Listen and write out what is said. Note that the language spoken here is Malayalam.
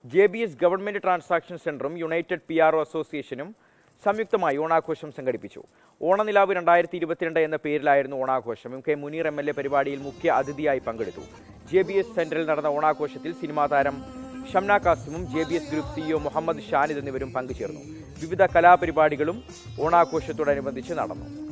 JBS Government Transaction Centrum, United PRO Association, സംയുക്തമായി ഓണാഘോഷം സംഘടിപ്പിച്ചു. ഓണനിലാവ് 2022 എന്ന പേരിലായിരുന്നു ഓണാഘോഷം. കെ മുനീർ MLA പരിപാടിയിൽ മുഖ്യ അതിഥിയായി പങ്കെടുത്തു. JBS സെന്ററിൽ നടന്ന ഓണാഘോഷത്തിൽ സിനിമാ താരം ഷംന കാസിമും JBS group CEO Muhammad Shanid എന്നിവരും പങ്കുചേർന്നു. വിവിധ കലാപരിപാടികളും ഓണാഘോഷത്തോടനുബന്ധിച്ച് നടന്നു.